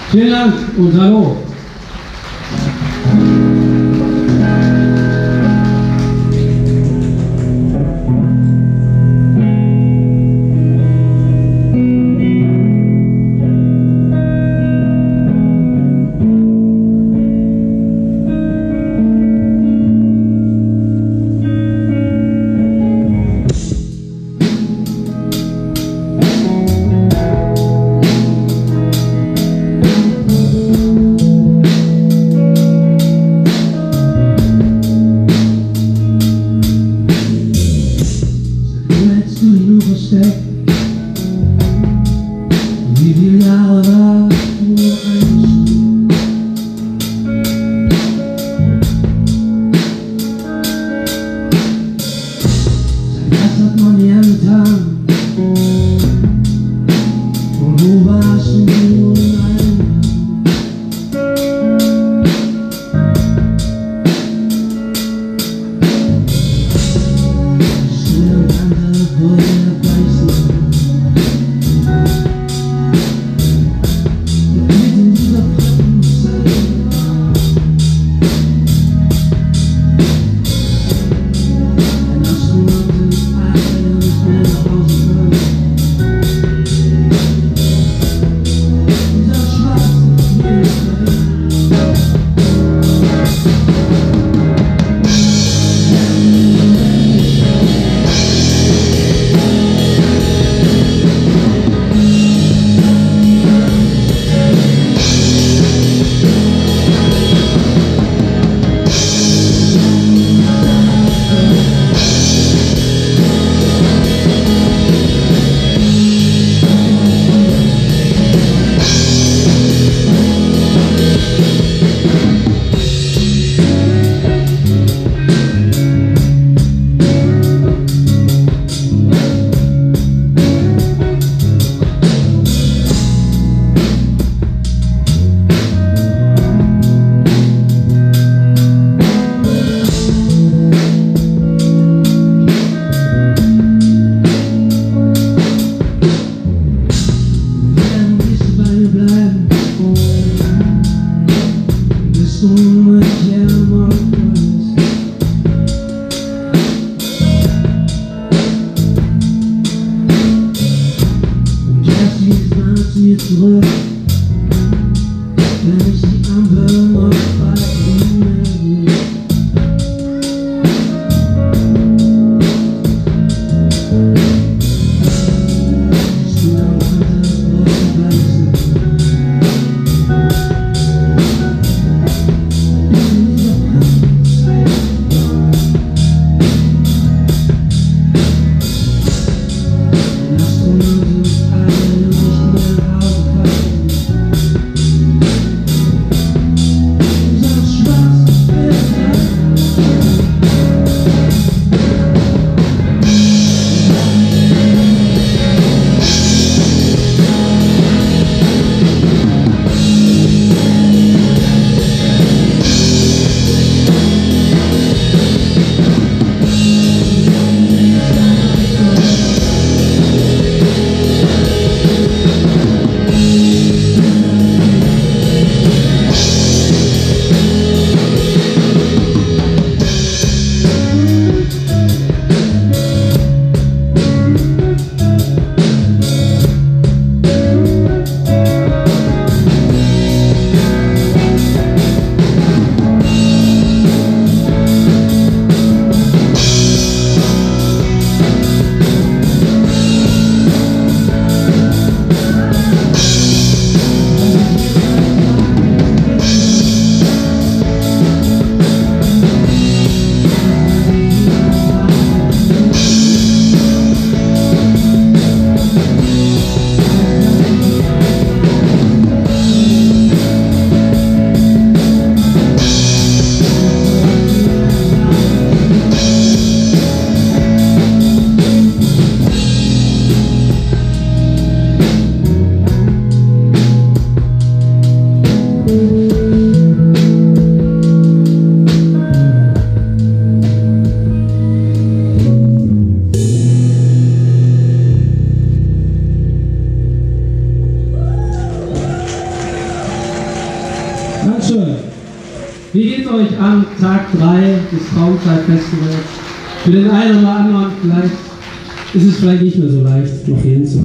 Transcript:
Vielen Dank und hallo. Wie viele Jahre war nur ein das hat man nie angetan. Und wo warst du nur ein zurück, wenn ich die Ampel noch bei Ihnen will. Ich bin am Rande losgelassen. In dieser Zeit Astronauten alle nicht mehr nach Hause fahren. Dankeschön. Wie geht es euch an Tag 3 des Traumzeit-Festivals? Für den einen oder anderen vielleicht ist es vielleicht nicht mehr so leicht, noch hinzukommen.